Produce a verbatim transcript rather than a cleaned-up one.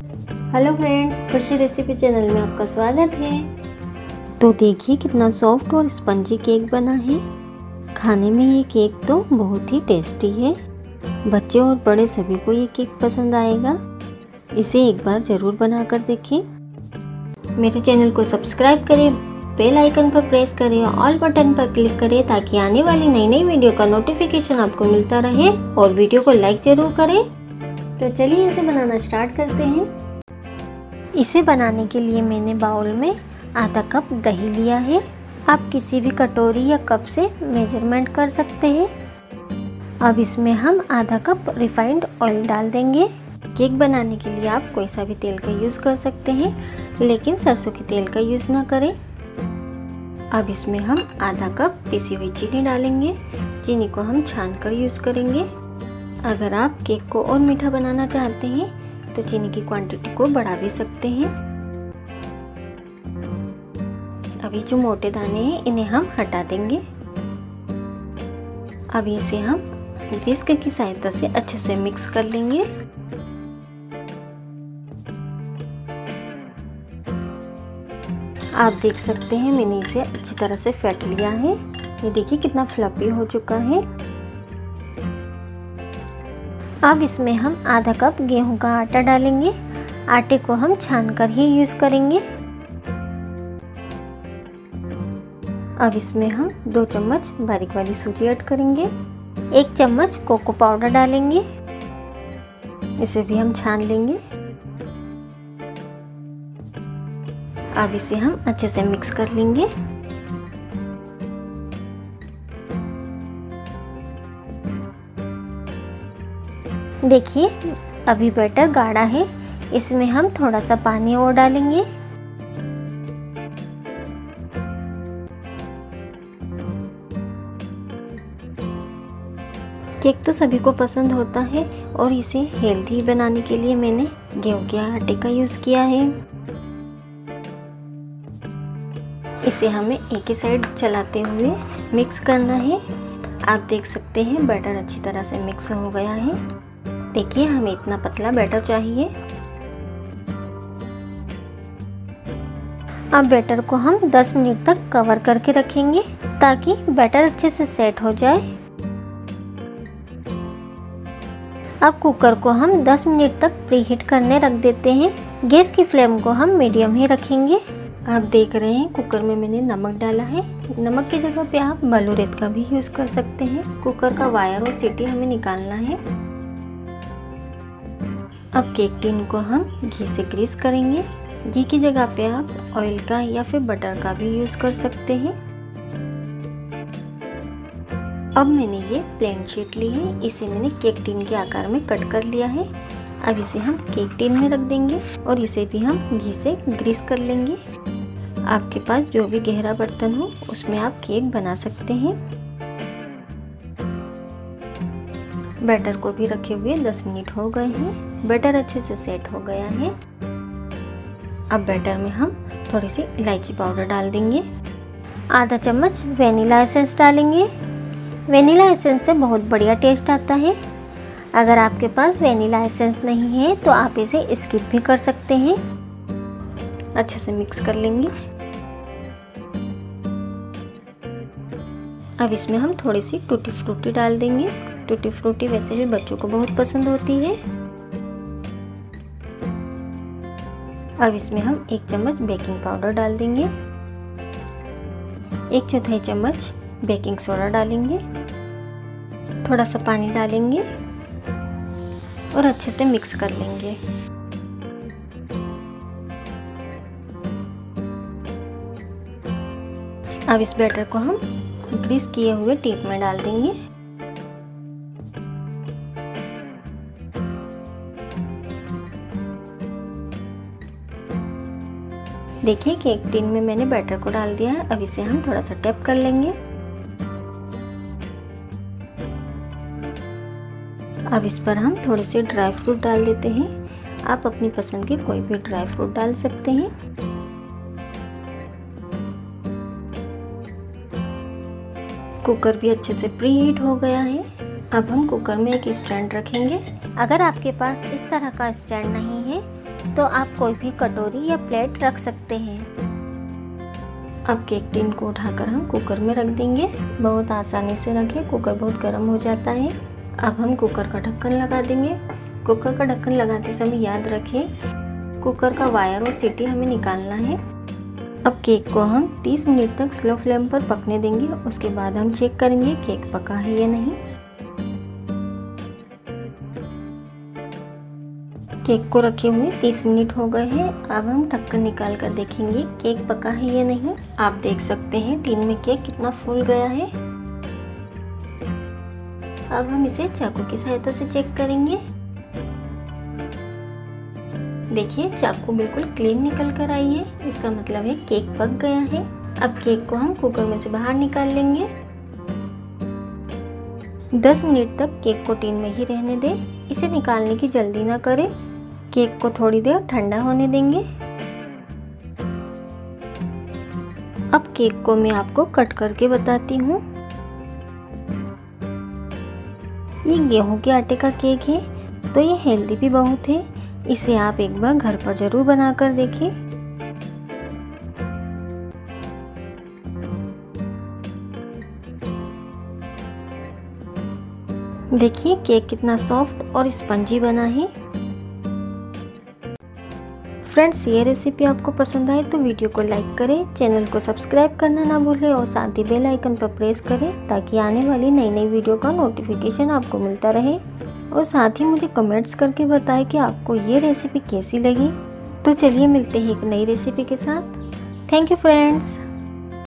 Hello friends, Khushi recipe channel में आपका स्वागत है। तो देखिए कितना सॉफ्ट और स्पंजी केक बना है। खाने में ये केक तो बहुत ही टेस्टी है। बच्चे और बड़े सभी को ये केक पसंद आएगा। इसे एक बार ज़रूर बना कर देखें। मेरे चैनल को सब्सक्राइब करें, बेल आइकन पर प्रेस करें, ऑल बटन पर क्लिक करें ताकि आने वाली नई नई वीडियो का नोटिफिकेशन आपको मिलता रहे। और वीडियो को लाइक ज़रूर करें। तो चलिए इसे बनाना स्टार्ट करते हैं। इसे बनाने के लिए मैंने बाउल में आधा कप दही लिया है। आप किसी भी कटोरी या कप से मेजरमेंट कर सकते हैं। अब इसमें हम आधा कप रिफाइंड ऑयल डाल देंगे। केक बनाने के लिए आप कोई सा भी तेल का यूज़ कर सकते हैं, लेकिन सरसों के तेल का यूज़ ना करें। अब इसमें हम आधा कप पिसी हुई चीनी डालेंगे। चीनी को हम छान कर यूज़ करेंगे। अगर आप केक को और मीठा बनाना चाहते हैं तो चीनी की क्वांटिटी को बढ़ा भी सकते हैं। अभी जो मोटे दाने हैं इन्हें हम हटा देंगे। अब इसे हम विस्क की सहायता से अच्छे से मिक्स कर लेंगे। आप देख सकते हैं मैंने इसे अच्छी तरह से फेंट लिया है। ये देखिए कितना फ्लफी हो चुका है। अब इसमें हम आधा कप गेहूं का आटा डालेंगे। आटे को हम छानकर ही यूज़ करेंगे। अब इसमें हम दो चम्मच बारीक वाली सूजी ऐड करेंगे। एक चम्मच कोको पाउडर डालेंगे। इसे भी हम छान लेंगे। अब इसे हम अच्छे से मिक्स कर लेंगे। देखिए अभी बैटर गाढ़ा है। इसमें हम थोड़ा सा पानी और डालेंगे। केक तो सभी को पसंद होता है और इसे हेल्दी बनाने के लिए मैंने गेहूं के आटे का यूज़ किया है। इसे हमें एक ही साइड चलाते हुए मिक्स करना है। आप देख सकते हैं बैटर अच्छी तरह से मिक्स हो गया है। देखिए हमें इतना पतला बैटर चाहिए। अब बैटर को हम दस मिनट तक कवर करके रखेंगे ताकि बैटर अच्छे से सेट हो जाए। अब कुकर को हम दस मिनट तक प्रीहीट करने रख देते हैं। गैस की फ्लेम को हम मीडियम ही रखेंगे। आप देख रहे हैं कुकर में मैंने नमक डाला है। नमक की जगह पे आप बलूरेत का भी यूज़ कर सकते हैं। कुकर का वायर और सीटी हमें निकालना है। अब केक टिन को हम घी से ग्रीस करेंगे। घी की जगह पे आप ऑयल का या फिर बटर का भी यूज़ कर सकते हैं। अब मैंने ये प्लेन शीट ली है। इसे मैंने केक टिन के आकार में कट कर लिया है। अब इसे हम केक टिन में रख देंगे और इसे भी हम घी से ग्रीस कर लेंगे। आपके पास जो भी गहरा बर्तन हो उसमें आप केक बना सकते हैं। बैटर को भी रखे हुए दस मिनट हो गए हैं। बैटर अच्छे से सेट हो गया है। अब बैटर में हम थोड़ी सी इलायची पाउडर डाल देंगे। आधा चम्मच वेनिला एसेंस डालेंगे। वेनिला एसेंस से बहुत बढ़िया टेस्ट आता है। अगर आपके पास वेनिला एसेंस नहीं है तो आप इसे स्किप भी कर सकते हैं। अच्छे से मिक्स कर लेंगे। अब इसमें हम थोड़ी सी टूटी फ्रूटी डाल देंगे। टूटी फ्रूटी वैसे भी बच्चों को बहुत पसंद होती है। अब इसमें हम एक चम्मच बेकिंग पाउडर डाल देंगे। एक चौथाई चम्मच बेकिंग सोडा डालेंगे। थोड़ा सा पानी डालेंगे और अच्छे से मिक्स कर लेंगे। अब इस बैटर को हम ग्रीस किए हुए टिन में डाल देंगे। देखिए केक टिन में मैंने बैटर को डाल दिया है। अब इसे हम थोड़ा सा टैप कर लेंगे। अब इस पर हम थोड़े से ड्राई फ्रूट डाल देते हैं। आप अपनी पसंद के कोई भी ड्राई फ्रूट डाल सकते हैं। कुकर भी अच्छे से प्री हीट हो गया है। अब हम कुकर में एक स्टैंड रखेंगे। अगर आपके पास इस तरह का स्टैंड नहीं है तो आप कोई भी कटोरी या प्लेट रख सकते हैं। अब केक टिन को उठाकर हम कुकर में रख देंगे। बहुत आसानी से रखें, कुकर बहुत गर्म हो जाता है। अब हम कुकर का ढक्कन लगा देंगे। कुकर का ढक्कन लगाते समय याद रखें कुकर का वायर और सीटी हमें निकालना है। अब केक को हम तीस मिनट तक स्लो फ्लेम पर पकने देंगे। उसके बाद हम चेक करेंगे केक पका है या नहीं। केक को रखे हुए तीस मिनट हो गए हैं। अब हम ढक्कन निकाल कर देखेंगे केक पका है या नहीं। आप देख सकते हैं टिन में केक कितना फूल गया है। अब हम इसे चाकू की सहायता से चेक करेंगे। देखिए चाकू बिल्कुल क्लीन निकल कर आई है, इसका मतलब है केक पक गया है। अब केक को हम कुकर में से बाहर निकाल लेंगे। दस मिनट तक केक को टिन में ही रहने दें। इसे निकालने की जल्दी ना करें। केक को थोड़ी देर ठंडा होने देंगे। अब केक को मैं आपको कट करके बताती हूँ। ये गेहूं के आटे का केक है, तो ये हेल्दी भी बहुत है। इसे आप एक बार घर पर जरूर बनाकर देखें। देखिए केक कितना सॉफ्ट और स्पंजी बना है। फ्रेंड्स, ये रेसिपी आपको पसंद आए तो वीडियो को लाइक करें, चैनल को सब्सक्राइब करना ना भूलें और साथ ही बेल आइकन पर प्रेस करें ताकि आने वाली नई नई वीडियो का नोटिफिकेशन आपको मिलता रहे। और साथ ही मुझे कमेंट्स करके बताएं कि आपको ये रेसिपी कैसी लगी। तो चलिए मिलते हैं एक नई रेसिपी के साथ। Thank you friends.